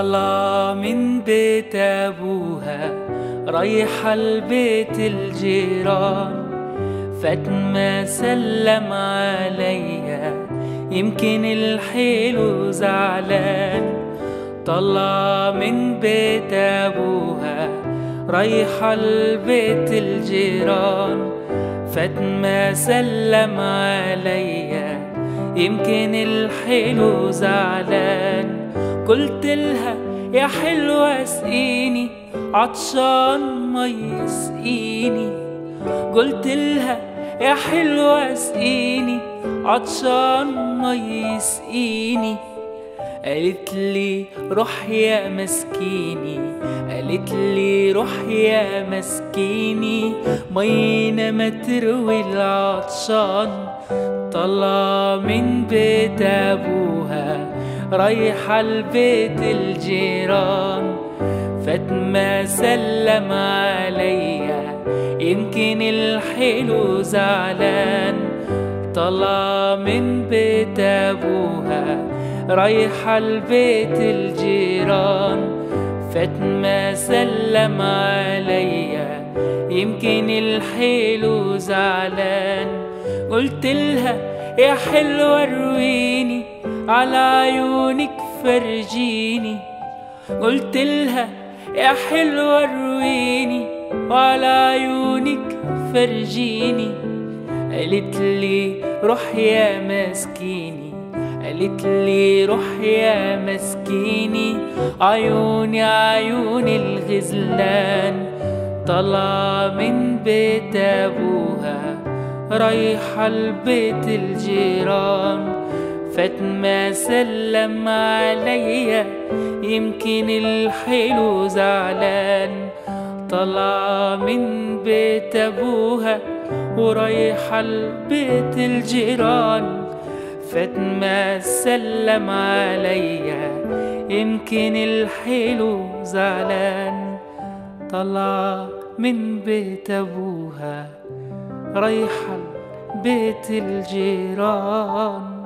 طالعة من بيت أبوها رايحة لبيت الجيران. فاطمة سلم عليا يمكن الحلو زعلان. طالعة من بيت أبوها رايحة لبيت الجيران. فاطمة سلم عليا يمكن الحلو زعلان. قلت لها يا حلوة اسقيني عطشان مي اسقيني. قلت لها يا حلوة اسقيني عطشان مي اسقيني. قالت لي روح يا مسكيني، قالت لي روح يا مسكيني، مينا ما تروي العطشان. طالعة من بيت أبوها رايحة لبيت الجيران. فاطمة سلم عليا يمكن الحلو زعلان. طالعة من بيت أبوها رايحة لبيت الجيران. فاطمة سلم عليا يمكن الحلو زعلان. قلت لها يا حلوة رويني على عيونك فرجيني. قلت لها يا حلوة رويني وعلى عيونك فرجيني. قالت لي روح يا مسكيني، قالت لي روح يا مسكيني، عيوني عيون الغزلان. طالعة من بيت أبوها رايحة لبيت الجيران. فاطمة سلم عليا يمكن الحلو زعلان. طالعة من بيت أبوها ورايحة لبيت الجيران. فاطمة سلم عليا يمكن الحلو زعلان. طالعة من بيت أبوها رايحة لبيت الجيران.